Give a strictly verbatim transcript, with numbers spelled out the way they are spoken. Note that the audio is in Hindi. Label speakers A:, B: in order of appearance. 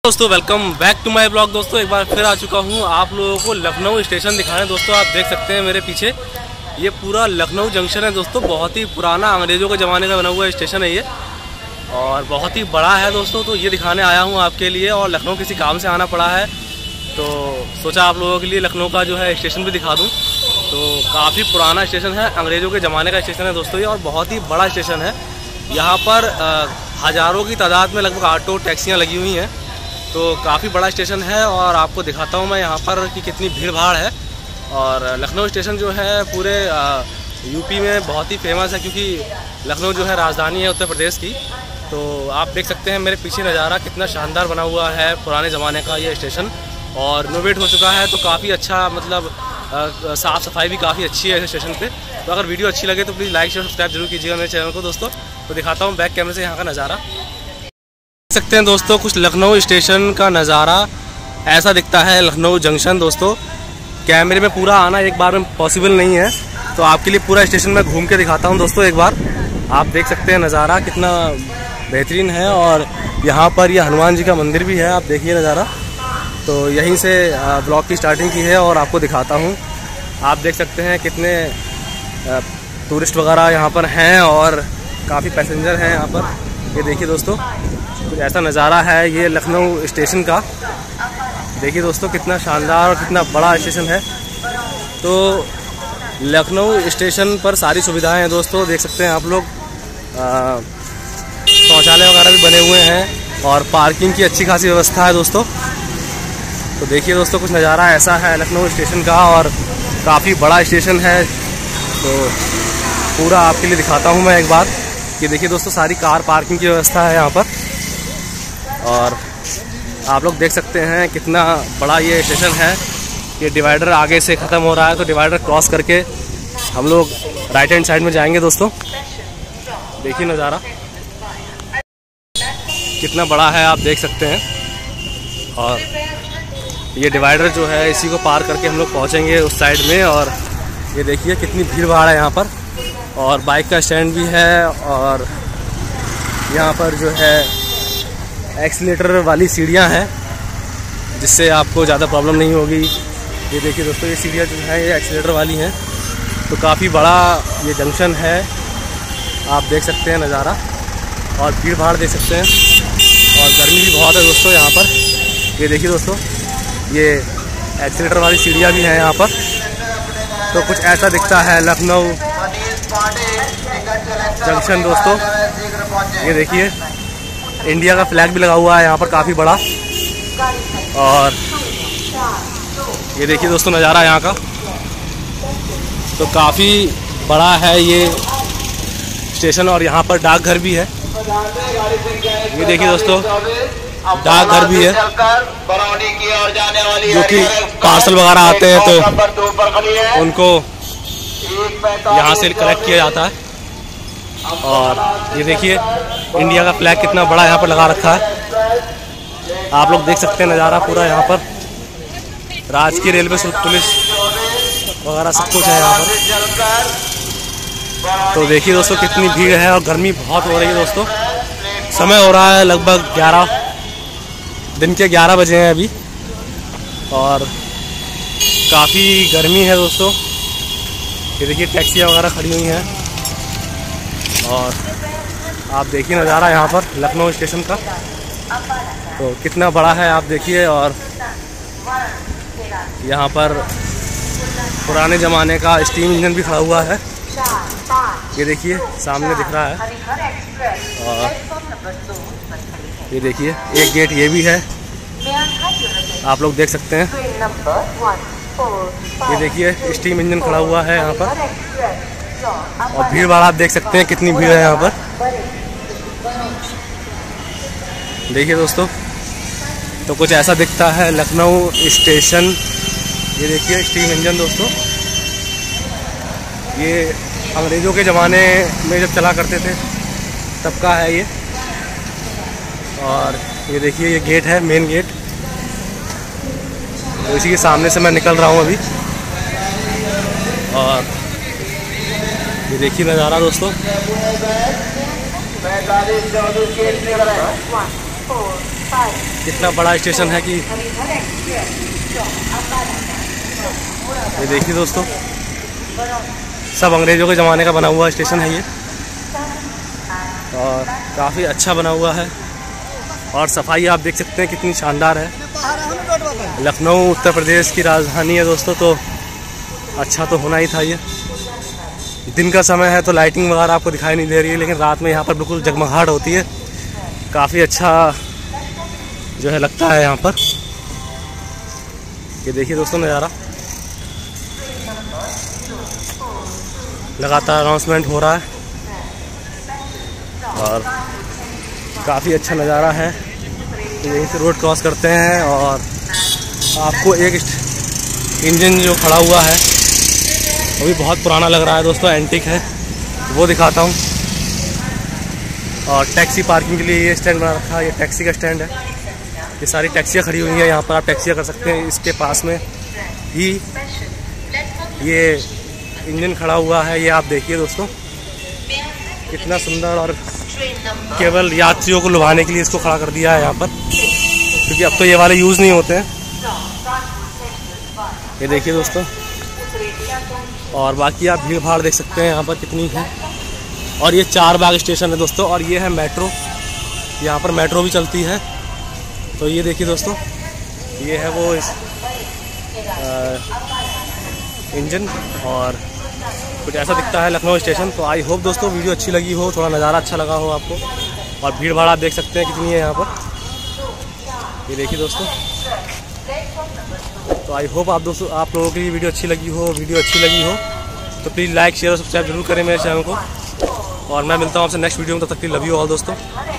A: दोस्तों welcome back to my blog. दोस्तों एक बार फिर आ चुका हूँ आप लोगों को लखनऊ स्टेशन दिखाने। दोस्तों आप देख सकते हैं मेरे पीछे ये पूरा लखनऊ जंक्शन है। दोस्तों बहुत ही पुराना अंग्रेज़ों के ज़माने का बना हुआ स्टेशन है ये, और बहुत ही बड़ा है दोस्तों। तो ये दिखाने आया हूँ आपके लिए, और लखनऊ किसी काम से आना पड़ा है तो सोचा आप लोगों के लिए लखनऊ का जो है स्टेशन भी दिखा दूँ। तो काफ़ी पुराना स्टेशन है, अंग्रेज़ों के ज़माने का स्टेशन है दोस्तों ये, और बहुत ही बड़ा स्टेशन है। यहाँ पर हज़ारों की तादाद में लगभग ऑटो टैक्सियाँ लगी हुई हैं, तो काफ़ी बड़ा स्टेशन है। और आपको दिखाता हूँ मैं यहाँ पर कि कितनी भीड़ भाड़ है। और लखनऊ स्टेशन जो है पूरे यूपी में बहुत ही फेमस है, क्योंकि लखनऊ जो है राजधानी है उत्तर प्रदेश की। तो आप देख सकते हैं मेरे पीछे नज़ारा कितना शानदार बना हुआ है, पुराने ज़माने का ये स्टेशन, और रिनोवेट हो चुका है। तो काफ़ी अच्छा, मतलब साफ़ सफाई भी काफ़ी अच्छी है इस स्टेशन पे। तो अगर वीडियो अच्छी लगे तो प्लीज़ लाइक शेयर सब्सक्राइब जरूर कीजिएगा मेरे चैनल को दोस्तों। तो दिखाता हूँ बैक कैमरे से यहाँ का नज़ारा। देख सकते हैं दोस्तों कुछ लखनऊ स्टेशन का नज़ारा ऐसा दिखता है, लखनऊ जंक्शन। दोस्तों कैमरे में पूरा आना एक बार में पॉसिबल नहीं है, तो आपके लिए पूरा स्टेशन में घूम के दिखाता हूं दोस्तों। एक बार आप देख सकते हैं नज़ारा कितना बेहतरीन है, और यहाँ पर यह हनुमान जी का मंदिर भी है, आप देखिए नज़ारा। तो यहीं से ब्लॉग की स्टार्टिंग की है और आपको दिखाता हूँ। आप देख सकते हैं कितने टूरिस्ट वगैरह यहाँ पर हैं, और काफ़ी पैसेंजर हैं यहाँ पर। ये देखिए दोस्तों कुछ ऐसा नज़ारा है ये लखनऊ स्टेशन का। देखिए दोस्तों कितना शानदार और कितना बड़ा स्टेशन है। तो लखनऊ स्टेशन पर सारी सुविधाएं हैं दोस्तों, देख सकते हैं आप लोग। शौचालय वगैरह भी बने हुए हैं, और पार्किंग की अच्छी खासी व्यवस्था है दोस्तों। तो देखिए दोस्तों कुछ नज़ारा ऐसा है लखनऊ स्टेशन का, और काफ़ी बड़ा स्टेशन है। तो पूरा आपके लिए दिखाता हूँ मैं एक बार। ये देखिए दोस्तों सारी कार पार्किंग की व्यवस्था है यहाँ पर, और आप लोग देख सकते हैं कितना बड़ा ये स्टेशन है। ये डिवाइडर आगे से ख़त्म हो रहा है, तो डिवाइडर क्रॉस करके हम लोग राइट हैंड साइड में जाएंगे दोस्तों। देखिए नज़ारा कितना बड़ा है, आप देख सकते हैं। और ये डिवाइडर जो है इसी को पार करके हम लोग पहुँचेंगे उस साइड में। और ये देखिए कितनी भीड़ भाड़ है यहाँ पर, और बाइक का स्टैंड भी है, और यहाँ पर जो है एक्सीलेटर वाली सीढ़ियाँ हैं, जिससे आपको ज़्यादा प्रॉब्लम नहीं होगी। ये देखिए दोस्तों ये सीढ़ियाँ जो है ये एक्सीलेटर वाली हैं। तो काफ़ी बड़ा ये जंक्शन है, आप देख सकते हैं नज़ारा, और भीड़ भाड़ देख सकते हैं, और गर्मी भी बहुत है दोस्तों यहाँ पर। ये देखिए दोस्तों ये एक्सीलेटर वाली सीढ़ियाँ भी हैं यहाँ पर। तो कुछ ऐसा दिखता है लखनऊ जंक्शन दोस्तों। ये देखिए इंडिया का फ्लैग भी लगा हुआ है यहाँ पर काफ़ी बड़ा, और ये देखिए दोस्तों नज़ारा यहाँ का। तो काफ़ी बड़ा है ये स्टेशन, और यहाँ पर डाकघर भी है। ये देखिए दोस्तों डाकघर भी है, जो कि पार्सल वगैरह आते हैं तो उनको यहाँ से कलेक्ट किया जाता है। और ये देखिए इंडिया का फ्लैग कितना बड़ा यहाँ पर लगा रखा है, आप लोग देख सकते हैं नज़ारा पूरा। यहाँ पर राजकीय रेलवे पुलिस वगैरह सब कुछ है यहाँ पर। तो देखिए दोस्तों कितनी भीड़ है, और गर्मी बहुत हो रही है दोस्तों। समय हो रहा है लगभग ग्यारह, दिन के ग्यारह बजे हैं अभी, और काफ़ी गर्मी है दोस्तों। ये देखिए टैक्सियाँ वगैरह खड़ी हुई हैं, और आप देखिए नज़ारा यहाँ पर लखनऊ स्टेशन का। तो कितना बड़ा है आप देखिए, और यहाँ पर पुराने ज़माने का स्टीम इंजन भी खड़ा हुआ है। ये देखिए सामने दिख रहा है, और ये देखिए एक गेट ये भी है, आप लोग देख सकते हैं। ये देखिए स्टीम इंजन खड़ा हुआ है यहाँ पर, और भीड़ भाड़ आप देख सकते हैं कितनी भीड़ है यहाँ पर। देखिए दोस्तों तो कुछ ऐसा दिखता है लखनऊ स्टेशन। ये देखिए स्टीम इंजन दोस्तों, ये अंग्रेज़ों के ज़माने में जब चला करते थे तब का है ये। और ये देखिए ये गेट है, मेन गेट, तो इसी के सामने से मैं निकल रहा हूँ अभी। और ये देखिए नज़ारा दोस्तों। कितना बड़ा स्टेशन है कि ये देखिए दोस्तों, सब अंग्रेज़ों के ज़माने का बना हुआ स्टेशन है ये, और काफ़ी अच्छा बना हुआ है। और सफाई आप देख सकते हैं कितनी शानदार है। लखनऊ उत्तर प्रदेश की राजधानी है दोस्तों, तो अच्छा तो होना ही था ये। दिन का समय है तो लाइटिंग वगैरह आपको दिखाई नहीं दे रही है, लेकिन रात में यहाँ पर बिल्कुल जगमगाहट होती है। काफ़ी अच्छा जो है लगता है यहाँ पर। ये देखिए दोस्तों नज़ारा, लगातार अनाउंसमेंट हो रहा है और काफ़ी अच्छा नज़ारा है। तो यहीं से रोड क्रॉस करते हैं और आपको एक इंजन जो खड़ा हुआ है वो भी बहुत पुराना लग रहा है दोस्तों, एंटीक है, वो दिखाता हूँ। और टैक्सी पार्किंग के लिए ये स्टैंड बना रखा है, ये टैक्सी का स्टैंड है। ये सारी टैक्सियाँ खड़ी हुई हैं यहाँ पर, आप टैक्सियाँ कर सकते हैं। इसके पास में ही ये इंजन खड़ा हुआ है, ये आप देखिए दोस्तों कितना सुंदर। और केवल यात्रियों को लुभाने के लिए इसको खड़ा कर दिया है यहाँ पर, क्योंकि अब तो ये वाले यूज़ नहीं होते हैं। ये देखिए दोस्तों, और बाकी आप भीड़ भाड़ देख सकते हैं यहाँ पर कितनी है। और ये चार बाग स्टेशन है दोस्तों, और ये है मेट्रो, यहाँ पर मेट्रो भी चलती है। तो ये देखिए दोस्तों, ये है वो इस इंजन, और कुछ ऐसा दिखता है लखनऊ स्टेशन। तो आई होप दोस्तों वीडियो अच्छी लगी हो, थोड़ा नज़ारा अच्छा लगा हो आपको। और भीड़ भाड़ आप देख सकते हैं कितनी है यहाँ पर, ये देखिए दोस्तों। तो आई होप आप दोस्तों आप लोगों की वीडियो अच्छी लगी हो। वीडियो अच्छी लगी हो तो प्लीज़ लाइक शेयर और सब्सक्राइब जरूर करें मेरे चैनल को। और मैं मिलता हूँ आपसे नेक्स्ट वीडियो में, तब तक के लिए लव यू ऑल दोस्तों।